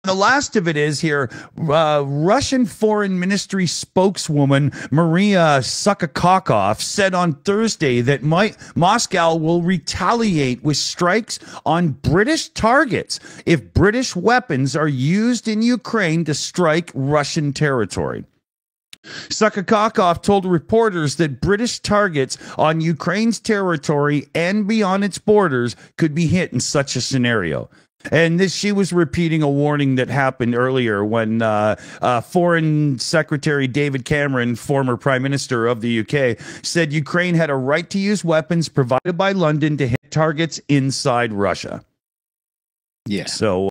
The last of it is here. Russian Foreign Ministry spokeswoman Maria Suckacockoff said on Thursday that Moscow will retaliate with strikes on British targets if British weapons are used in Ukraine to strike Russian territory. Suckacockoff told reporters that British targets on Ukraine's territory and beyond its borders could be hit in such a scenario. And she was repeating a warning that happened earlier when Foreign Secretary David Cameron, former Prime Minister of the UK, said Ukraine had a right to use weapons provided by London to hit targets inside Russia. Yeah. So